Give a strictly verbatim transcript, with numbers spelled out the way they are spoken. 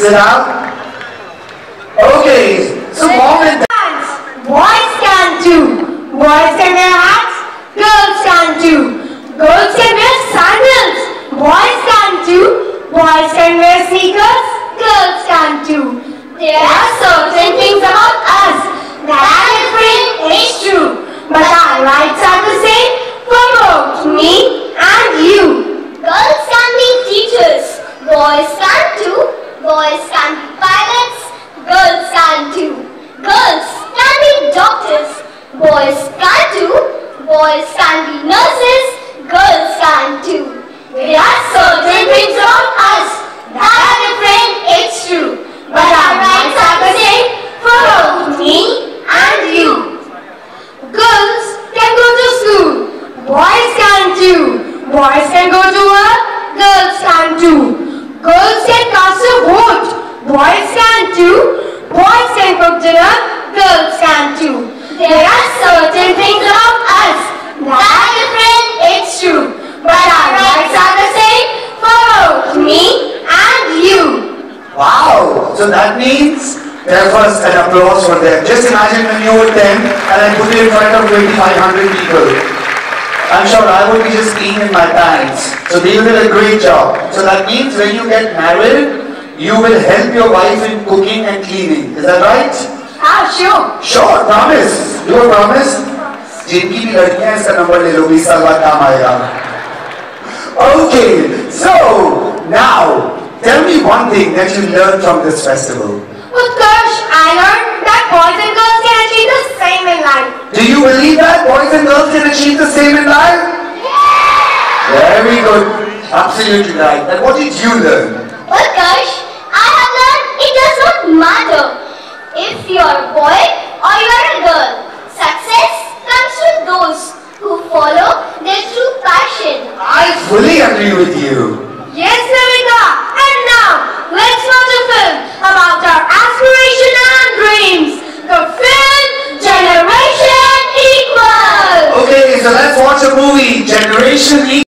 Sit down. Okay, so mom and dad. Boys can too. Boys can wear hats. Girls can too. Girls can wear sandals. Boys can too. Boys can wear sneakers. Girls can too. There are certain things about us that are different, it's true. But our rights are the same for both me and you. Girls can be teachers. Boys can too. Boys can be pilots. Girls can too. Girls can be doctors. Boys can too. Boys can be nurses. Girls can too. There are certain things about us that are different, it's true. But our rights are the same for both me and you. Girls can go to school. Boys can too. Boys can go to work. Girls can too. Girls can cast a vote. Boys can too. Boys can cook dinner. Girls can too. There are certain things about us that are different, it's true. But our rights are the same for both me and you. wow, so that means there first an applause for them. Just imagine when you were ten and I put you in front of twenty-five hundred people. I'm sure I would be just peeing in my pants. So they did a great job. So that means when you get married, you will help your wife in cooking and cleaning. Is that right? Ah, sure. Sure, promise. You a promise? जिनकी भी लड़कियां हैं इसका number ले लो, बीस साल बाद काम आएगा. Okay, so now tell me one thing that you learned from this festival. Utkarsh, I learned that boys and girls can achieve the same in life. Do you believe that boys and girls can achieve the same in life? Yeah! Very good. Absolutely right. And what did you learn? Utkarsh, I have learned it does not matter if you are a boy or you are a girl. Success comes to those who follow their true passion. I fully agree with you.